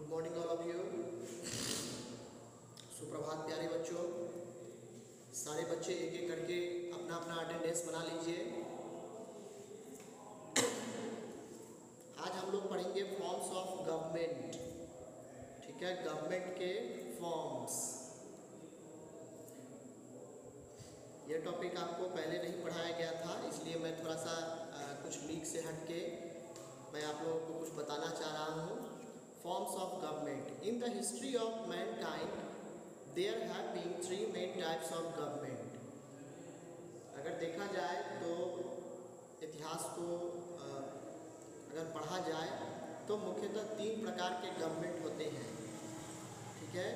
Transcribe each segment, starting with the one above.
Good morning all of you. सुप्रभात प्यारे बच्चों। सारे बच्चे एक एक करके अपना अपना अटेंडेंस बना लीजिए। आज हम लोग पढ़ेंगे फॉर्म्स ऑफ गवर्नमेंट। ठीक है, गवर्नमेंट के फॉर्म्स। ये टॉपिक आपको पहले नहीं पढ़ाया गया था, इसलिए मैं थोड़ा सा कुछ लीक से हट के मैं आप लोगों को कुछ बताना चाह रहा हूँ। Forms of government. In the history of mankind, there have been three main types of government. अगर देखा जाए तो इतिहास को अगर पढ़ा जाए तो मुख्यतः तीन प्रकार के गवर्नमेंट होते हैं। ठीक है,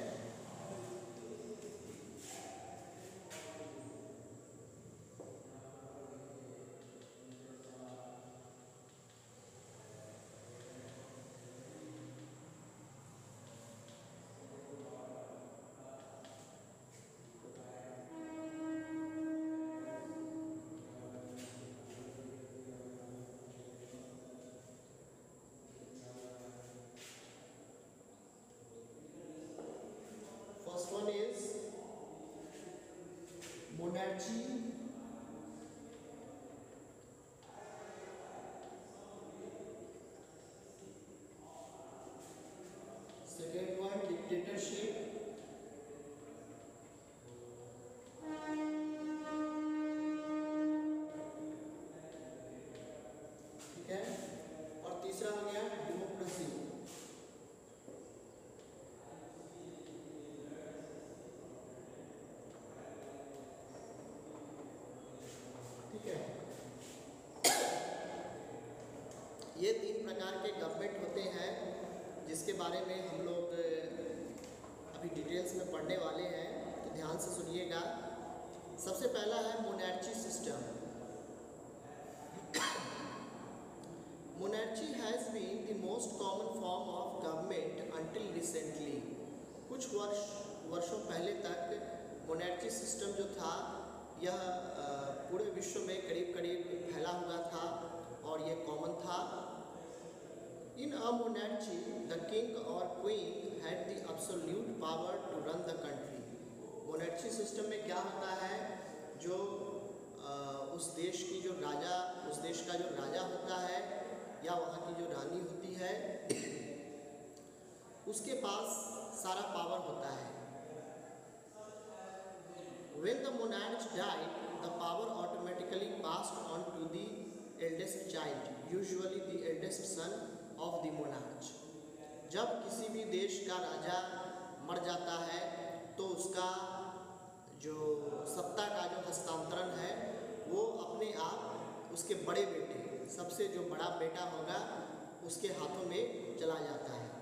first one is monarchy, second one dictatorship, ठीक है, और तीसरा हो गया डेमोक्रेसी। ठीक है, ये तीन प्रकार के गवर्नमेंट होते हैं जिसके बारे में हम लोग अभी डिटेल्स में पढ़ने वाले हैं, तो ध्यान से सुनिएगा। सबसे पहला है monarchy system. Monarchy has been the most common form of government until recently. कुछ वर्षों पहले तक मोनार्ची सिस्टम जो था यह पूरे विश्व में करीब करीब फैला हुआ था और ये कॉमन था। In a monarchy the king और queen had the absolute power to run the country. Monarchy system में क्या होता है, जो उस देश का जो राजा होता है या वहाँ की जो रानी होती है उसके पास सारा पावर होता है। When the monarch died, the power automatically passed on to the eldest child, usually the eldest son of the monarch. जब किसी भी देश का राजा मर जाता है तो उसका जो सत्ता का जो हस्तांतरण है वो अपने आप उसके बड़े बेटे, सबसे जो बड़ा बेटा होगा उसके हाथों में चला जाता है।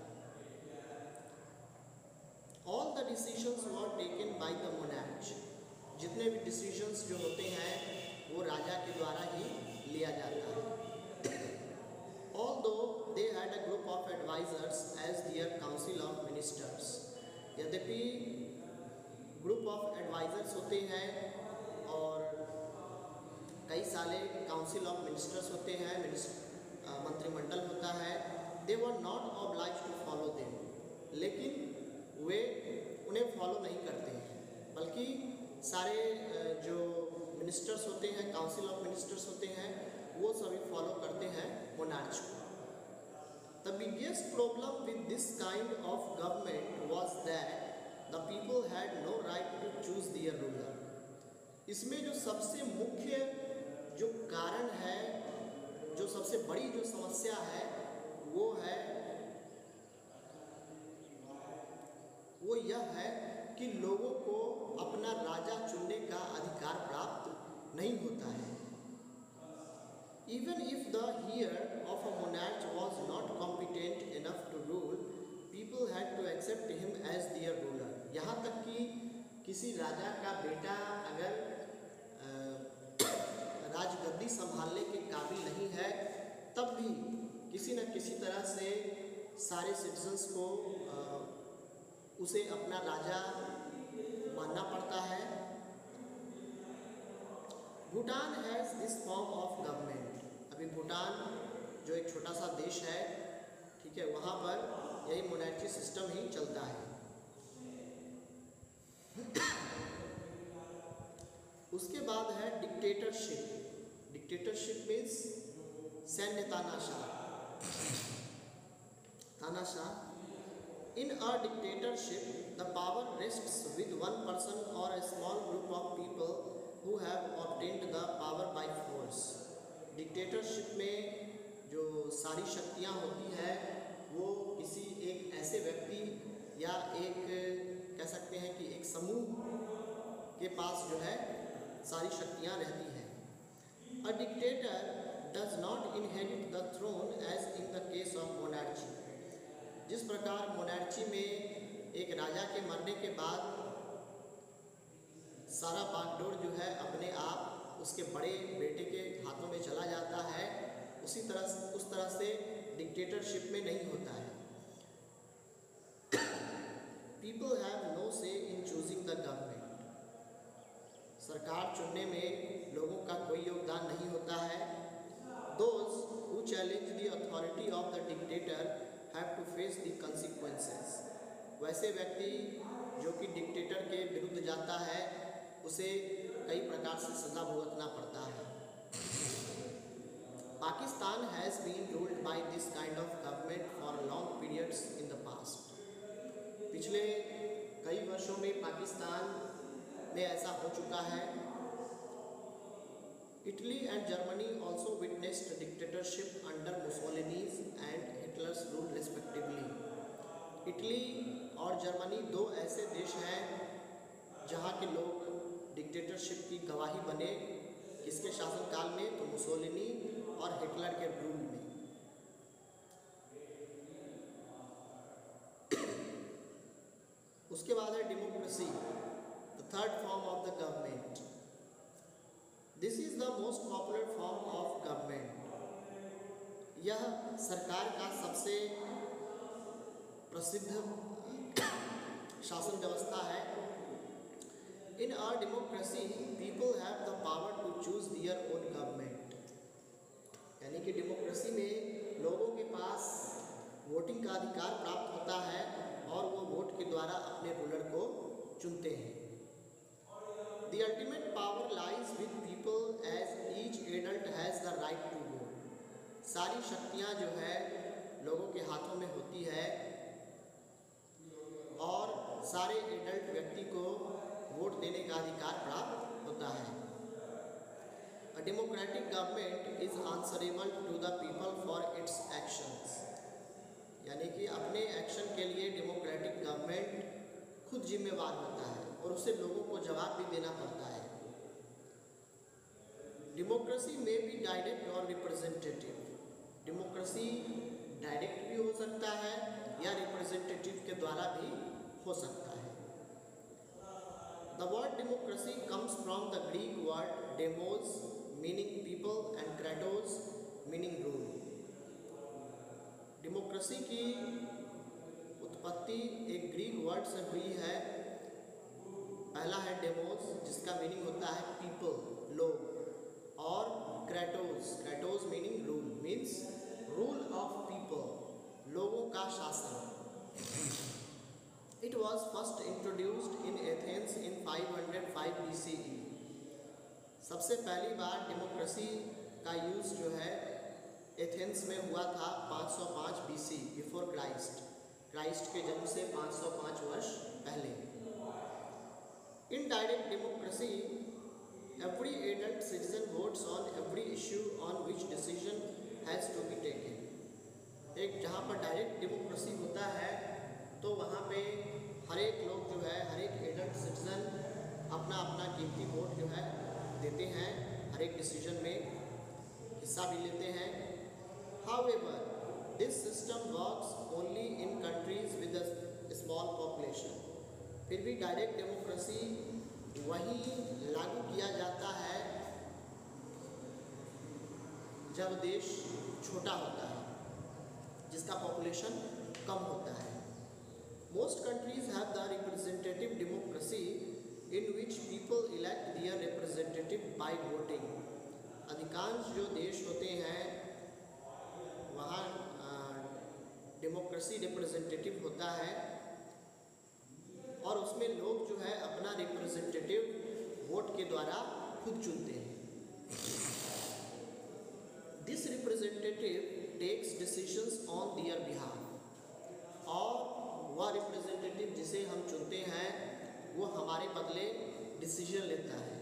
All the decisions were taken by the monarch. जितने भी डिसीजंस जो होते हैं वो राजा के द्वारा ही लिया जाता है। Although they had a group of advisors as their council of ministers. यद्यपि ग्रुप ऑफ एडवाइजर्स होते हैं और कई सारे काउंसिल ऑफ मिनिस्टर्स होते हैं, मंत्रिमंडल होता है। They were not obliged to follow them. लेकिन वे उन्हें फॉलो नहीं करते हैं, बल्कि सारे जो मिनिस्टर्स होते हैं, काउंसिल ऑफ मिनिस्टर्स होते हैं, वो सभी फॉलो करते हैं मोनार्च को। The biggest problem with this kind of government was that the people had no right to choose their ruler. इसमें जो सबसे मुख्य जो कारण है, जो सबसे बड़ी जो समस्या है वो यह है कि लोगों को अपना राजा चुनने का अधिकार प्राप्त नहीं होता है। Even if the heir of a monarch was not competent enough to rule, people had to accept him as their ruler. यहाँ तक कि किसी राजा का बेटा अगर राजगद्दी संभालने के काबिल नहीं है, तब भी किसी न किसी तरह से सारे सिटीजन्स को उसे अपना राजा मानना पड़ता है। Bhutan has this form of government. अभी भूटान जो एक छोटा सा देश है, ठीक है, वहाँ पर यही मोनार्ची सिस्टम ही चलता है। उसके बाद है डिक्टेटरशिप। डिक्टेटरशिप मीन्स सैन्य तानाशाह। In a dictatorship, the power rests with one person or a small group of people who have obtained the power by force. Dictatorship में जो सारी शक्तियाँ होती है वो किसी एक ऐसे व्यक्ति या एक कह सकते हैं कि एक समूह के पास जो है सारी शक्तियाँ रहती हैं। A dictator does not inherit the throne as in the case of monarchy. जिस प्रकार मोनार्ची में एक राजा के मरने के बाद सारा बागडोर जो है अपने आप उसके बड़े बेटे के हाथों में चला जाता है, उस तरह से डिक्टेटरशिप में नहीं होता है। People have no say in choosing the government. सरकार चुनने में लोगों का कोई योगदान नहीं होता है। Those who challenge the authority of the dictator have to face the consequences. वैसे व्यक्ति जो कि डिक्टेटर के विरुद्ध जाता है उसे कई प्रकार से सजा भुगतना पड़ता है। Pakistan has been ruled by this kind of government for long periods in the past. पिछले कई वर्षों में पाकिस्तान में ऐसा हो चुका है। Italy and Germany also witnessed dictatorship under Mussolini's and Hitler's rule respectively. Italy और जर्मनी दो ऐसे देश हैं जहाँ के लोग डिक्टेटरशिप की गवाही बने, किसके शासनकाल में, तो मुसोलिनी और हिटलर के रूल में। उसके बाद है democracy, the third form of the government. This is the most popular form of government. यह सरकार का सबसे प्रसिद्ध शासन व्यवस्था है। In a democracy people have the power to choose their own government. यानी कि डेमोक्रेसी में लोगों के पास वोटिंग का अधिकार प्राप्त होता है और वो वोट के द्वारा अपने रूलर को चुनते हैं। The ultimate power lies with people as each adult has the right to vote. सारी शक्तियाँ जो है लोगों के हाथों में होती है और सारे एडल्ट व्यक्ति को वोट देने का अधिकार प्राप्त होता है। A democratic government is answerable to the people for its actions. यानी कि अपने एक्शन के लिए डेमोक्रेटिक गवर्नमेंट खुद जिम्मेवार होता है और उसे लोगों को जवाब भी देना पड़ता है। डेमोक्रेसी में भी डायरेक्ट और रिप्रेजेंटेटिव। डेमोक्रेसी डायरेक्ट भी हो सकता है या रिप्रेजेंटेटिव के द्वारा भी हो सकता है। The word democracy comes from the Greek word demos meaning people and kratos meaning rule. Democracy की उत्पत्ति एक ग्रीक वर्ड से हुई है। पहला है डेमोस जिसका मीनिंग होता है पीपल, लोग, और kratos, kratos meaning rule, means rule of people, लोगों का शासन। It was first introduced in Athens in 505 BCE। सबसे पहली बार डेमोक्रेसी का यूज़ जो है एथेंस में हुआ था 505 BC बिफोर क्राइस्ट, क्राइस्ट के जन्म से 505 वर्ष पहले। In direct democracy every adult citizen votes on every issue on which decision has to be taken। एक जहाँ पर डायरेक्ट डेमोक्रेसी होता है तो वहाँ पे हर एक लोग जो है, हर एक एडल्ट सिटीजन अपना अपना कीमती वोट जो है देते हैं, हर एक डिसीजन में हिस्सा भी लेते हैं। However, this system works only in countries with a small population। फिर भी डायरेक्ट डेमोक्रेसी वही लागू किया जाता है जब देश छोटा होता है, जिसका पॉपुलेशन कम होता है। Most countries have the representative democracy in which people elect their representative by voting. अधिकांश जो देश होते हैं वहाँ डेमोक्रेसी रिप्रेजेंटेटिव होता है और उसमें लोग जो है अपना रिप्रेजेंटेटिव वोट के द्वारा खुद चुनते हैं। This representative takes decisions on their behalf, और वह रिप्रेजेंटेटिव जिसे हम चुनते हैं वो हमारे बदले डिसीजन लेता है।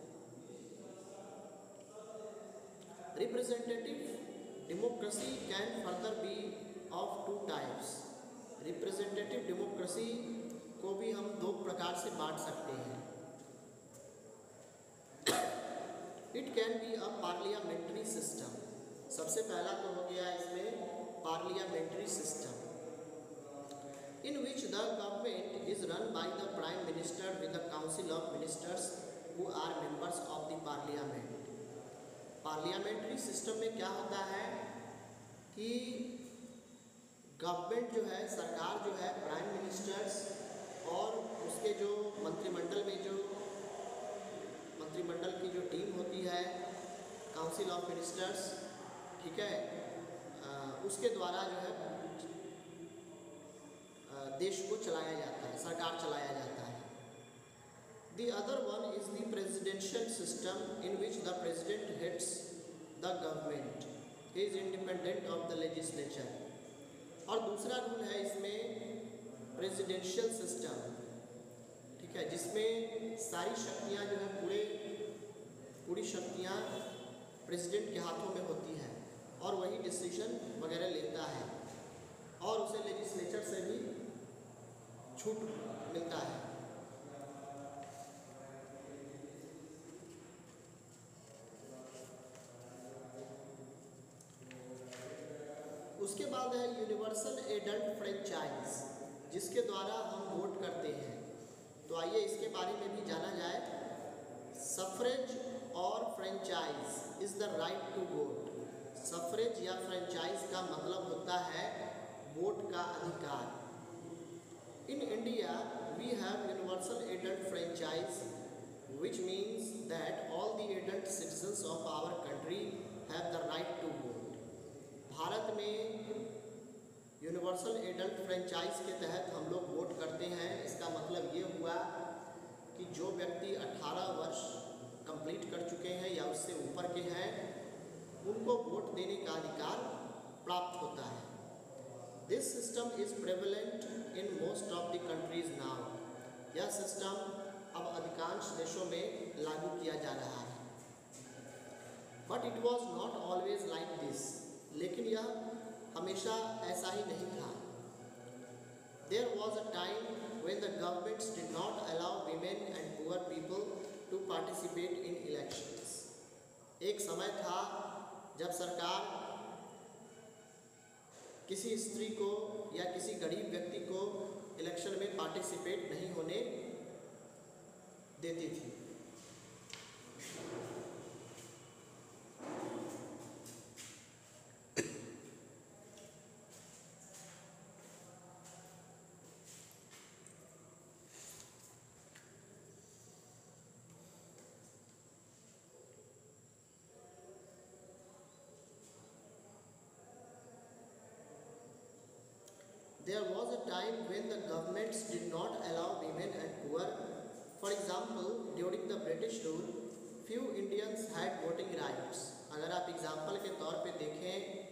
Representative democracy can further be of two types. Representative democracy को भी हम दो प्रकार से बांट सकते हैं। It can be a parliamentary system. सबसे पहला तो हो गया इसमें parliamentary system, in which the government is run by the prime minister with the council of ministers who are members of the parliament। Parliamentary system में क्या होता है कि गवर्नमेंट जो है, सरकार जो है, प्राइम मिनिस्टर्स और उसके जो मंत्रिमंडल में जो मंत्रिमंडल की जो टीम होती है, काउंसिल ऑफ मिनिस्टर्स, ठीक है, उसके द्वारा जो है देश को चलाया जाता है, सरकार चलाया जाता है। The other one is the presidential system in which the president heads the government. He is independent of the legislature। और दूसरा रूल है इसमें प्रेसिडेंशियल सिस्टम, ठीक है, जिसमें सारी शक्तियां जो है पूरी शक्तियां प्रेसिडेंट के हाथों में होती है और वही डिसीजन वगैरह लेता है और उसे लेजिस्लेचर से भी छूट मिलता है। उसके बाद है यूनिवर्सल एडल्ट फ्रेंचाइज, जिसके द्वारा हम वोट करते हैं। तो आइए इसके बारे में भी जाना जाए। सफरेज और franchise is the right to vote. Suffrage या फ्रेंचाइज का मतलब होता है वोट का अधिकार। In India we have universal adult franchise which means that all the adult citizens of our country have the right to vote। भारत में universal adult franchise के तहत हम लोग वोट करते हैं। इसका मतलब ये हुआ कि जो व्यक्ति 18 वर्ष कंप्लीट कर चुके हैं या उससे ऊपर के हैं, उनको वोट देने का अधिकार प्राप्त होता है। This system is prevalent in most of the countries now. यह सिस्टम अब अधिकांश देशों में लागू किया जा रहा है। But it was not always like this. लेकिन यह हमेशा ऐसा ही नहीं था। There was a time when the governments did not allow women and poor people to participate in elections। एक समय था जब सरकार किसी स्त्री को या किसी गरीब व्यक्ति को इलेक्शन में पार्टिसिपेट नहीं होने देती थी। There was a time when the governments did not allow women and poor। For example, during the British rule, few Indians had voting rights। अगर आप एग्जाम्पल के तौर पे देखें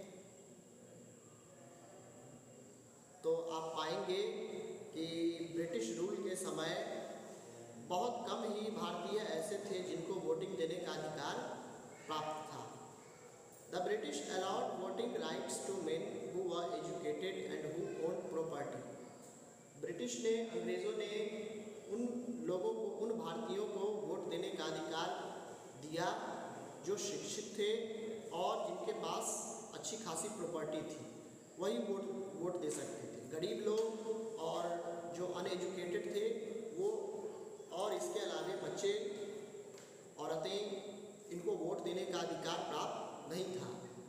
तो आप पाएंगे कि ब्रिटिश रूल के समय बहुत कम ही भारतीय ऐसे थे जिनको वोटिंग देने का अधिकार प्राप्त था। The British allowed voting rights to men who were educated and who owned property। British ने, अंग्रेज़ों ने उन लोगों को, उन भारतीयों को वोट देने का अधिकार दिया जो शिक्षित थे और जिनके पास अच्छी खासी प्रॉपर्टी थी, वही वोट दे सकते थे। गरीब लोग और जो अनएजुकेटेड थे वो, और इसके अलावा बच्चे, औरतें, इनको वोट देने का अधिकार प्राप्त नहीं था।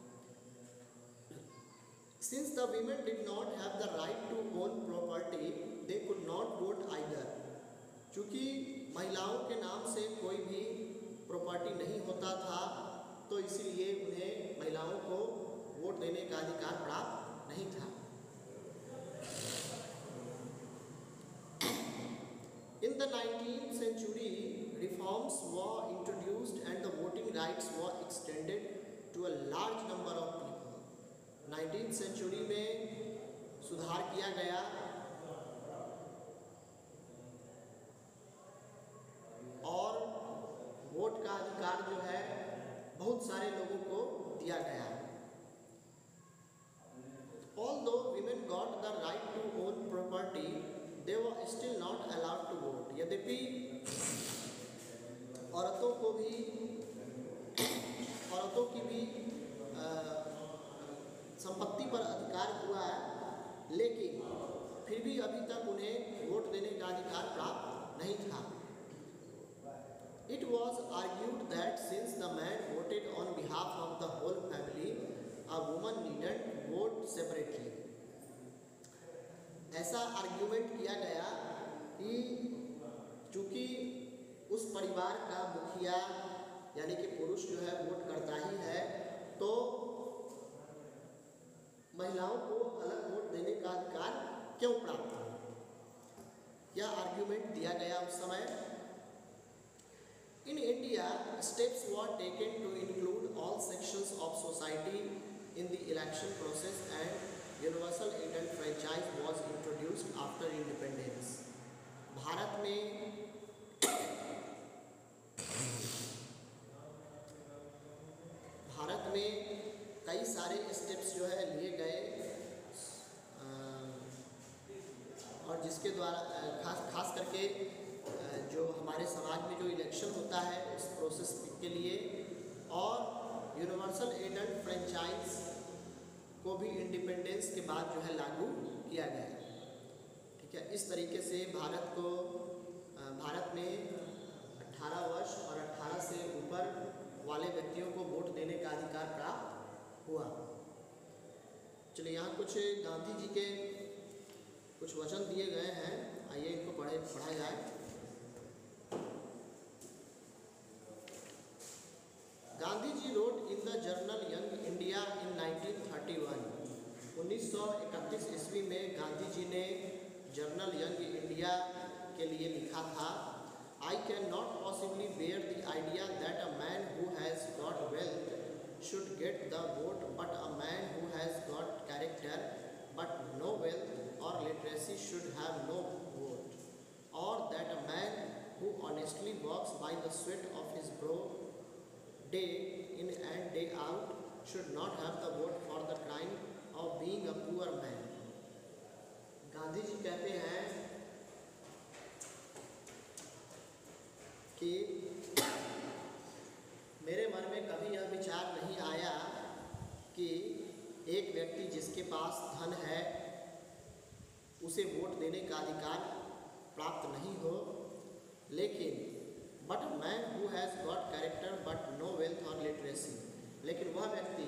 Since the women did not have the right to own property, they could not vote either। चूँकि महिलाओं के नाम से कोई भी प्रॉपर्टी नहीं होता था, तो इसीलिए उन्हें, महिलाओं को वोट देने का अधिकार प्राप्त नहीं था। In the 19th century, reforms were introduced and the voting rights were extended to a large number of people. 19th century में सुधार किया गया और वोट का अधिकार जो है बहुत सारे लोगों को दिया गया. Although women got the right to own property, they were still not allowed to vote. यद्यपि औरतों की भी संपत्ति पर अधिकार हुआ है, लेकिन फिर भी अभी तक उन्हें वोट देने का अधिकार प्राप्त नहीं था. It was argued that since the man voted on behalf of the whole family, a woman needn't vote separately. ऐसा आर्ग्यूमेंट किया गया कि चूँकि उस परिवार का मुखिया यानी कि पुरुष जो है वोट करता ही है, तो महिलाओं को अलग वोट देने का अधिकार क्यों प्राप्त हो. यह आर्ग्यूमेंट दिया गया उस समय. In India, steps were taken to include all sections of society in the election process and universal adult franchise was introduced after independence. Bharat में कई सारे स्टेप्स जो है लिए गए और जिसके द्वारा खास करके जो हमारे समाज में जो इलेक्शन होता है उस प्रोसेस के लिए, और यूनिवर्सल एडल्ट फ्रेंचाइज को भी इंडिपेंडेंस के बाद जो है लागू किया गया. ठीक है, इस तरीके से भारत में 18 वर्ष और 18 से ऊपर वाले व्यक्तियों को वोट देने का अधिकार प्राप्त हुआ. चलिए, यहाँ कुछ गांधी जी के कुछ वचन दिए गए हैं, आइए इनको पढ़ा जाए. Gandhi ji wrote in the journal Young India in 1931. 1931 ईस्वी में गांधी जी ने जर्नल यंग इंडिया के लिए लिखा था. I cannot possibly bear the idea that a man who has got wealth should get the vote, but a man who has got character but no wealth or literacy should have no vote, or that a man who honestly works by the sweat of his brow day in and day out should not have the vote for the crime of being a poor man. Gandhi ji कहते हैं कि मेरे मन में कभी यह विचार नहीं आया कि एक व्यक्ति जिसके पास धन है उसे वोट देने का अधिकार प्राप्त नहीं हो, लेकिन but a man who has got character but no wealth और लिटरेसी, लेकिन वह व्यक्ति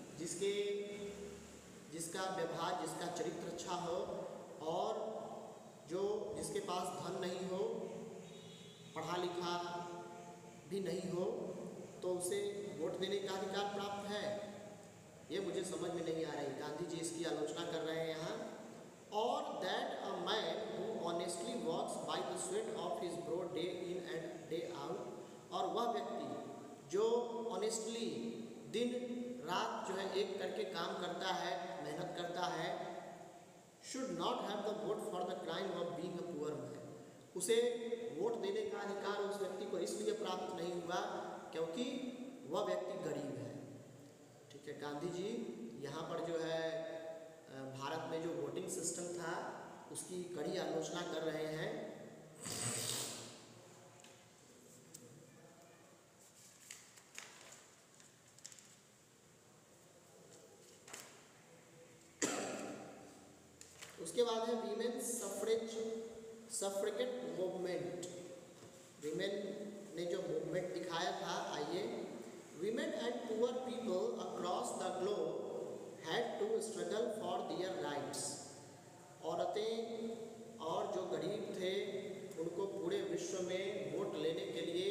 जिसका व्यवहार, जिसका चरित्र अच्छा हो और जिसके पास धन नहीं हो, पढ़ा लिखा भी नहीं हो, तो उसे वोट देने का अधिकार प्राप्त है. ये मुझे समझ में नहीं आ रही. गांधी जी इसकी आलोचना कर रहे हैं यहाँ. और that a man who honestly works by the sweat of his brow day in and day out, और वह व्यक्ति जो ऑनेस्टली दिन रात जो है एक करके काम करता है, मेहनत करता है, should not have the vote for the crime of being a poor man. उसे वोट देने का अधिकार उस व्यक्ति को इसलिए प्राप्त नहीं हुआ क्योंकि वह व्यक्ति गरीब है. ठीक है, गांधी जी यहाँ पर जो है भारत में जो वोटिंग सिस्टम था उसकी कड़ी आलोचना कर रहे हैं. उसके बाद है वीमेन सफ्रेगेट मूवमेंट. वीमेन ने जो मूवमेंट दिखाया था, आइए. Women and poor people across the globe had to struggle for their rights. औरतें और जो गरीब थे उनको पूरे विश्व में वोट लेने के लिए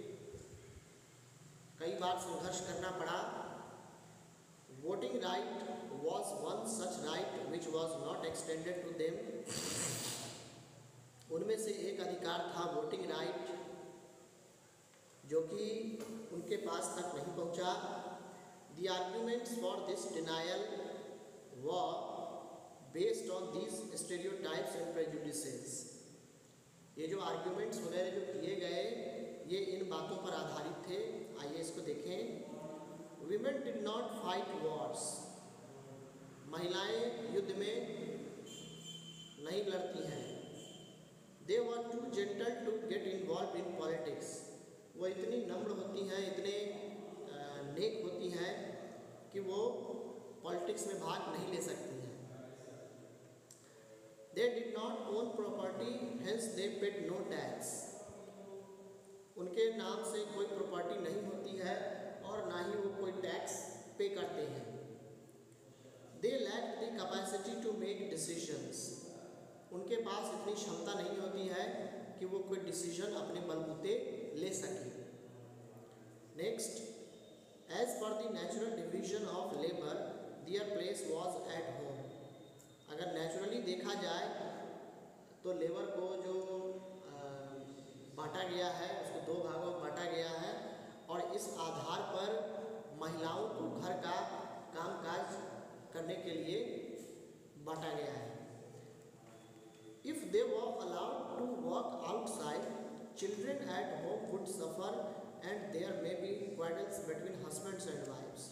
कई बार संघर्ष करना पड़ा. Voting right was one such right which was not extended to them. उनमें से एक अधिकार था वोटिंग राइट, जो कि उनके पास तक नहीं पहुंचा। The arguments for this denial were based on these stereotypes and prejudices. ये जो आर्ग्यूमेंट्स वगैरह जो किए गए ये इन बातों पर आधारित थे। आइए इसको देखें। Women did not fight wars. महिलाएं युद्ध में नहीं लड़ती हैं। They were too gentle to get involved in politics. वो इतनी नम्र होती हैं, इतने नेक होती हैं कि वो पॉलिटिक्स में भाग नहीं ले सकती हैं। They did not own property hence they paid no tax. उनके नाम से कोई प्रॉपर्टी नहीं होती है और ना ही वो कोई टैक्स पे करते हैं। They lack the capacity to make decisions. उनके पास इतनी क्षमता नहीं होती है कि वो कोई डिसीजन अपने बलबूते ले सके। Next, as per the natural division of labour their place was at home. अगर नेचुरली देखा जाए तो लेबर को जो बांटा गया है उसको दो भागों में बांटा गया है और इस आधार पर महिलाओं को घर का कामकाज करने के लिए बांटा गया है। If they were allowed to work outside, children at home would suffer and there may be quarrels between husbands and wives.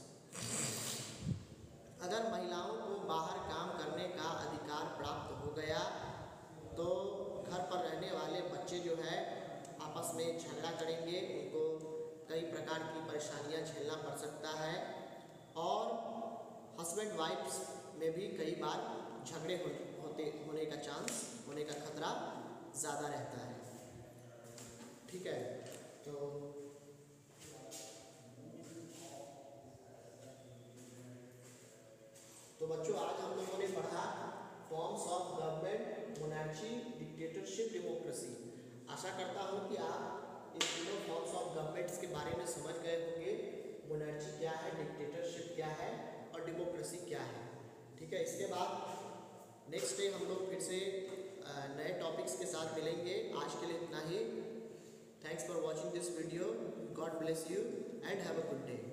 अगर महिलाओं को बाहर काम करने का अधिकार प्राप्त हो गया तो घर पर रहने वाले बच्चे जो है आपस में झगड़ा करेंगे, उनको कई प्रकार की परेशानियां झेलना पड़ सकता है और हस्बैंड वाइफ्स में भी कई बार झगड़े होने का चांस, होने का खतरा ज़्यादा रहता है। ठीक है, तो बच्चों आज हम लोगों ने पढ़ा forms of government, monarchy, dictatorship, democracy. आशा करता हूँ कि आप इन तीनों फॉर्म्स ऑफ गवर्नमेंट्स के बारे में समझ गए होंगे। मोनार्ची क्या है, डिक्टेटरशिप क्या है और डेमोक्रेसी क्या है। ठीक है, इसके बाद नेक्स्ट डे हम लोग फिर से नए टॉपिक्स के साथ मिलेंगे। आज के लिए इतना ही। Thanks for watching this video. God bless you and have a good day.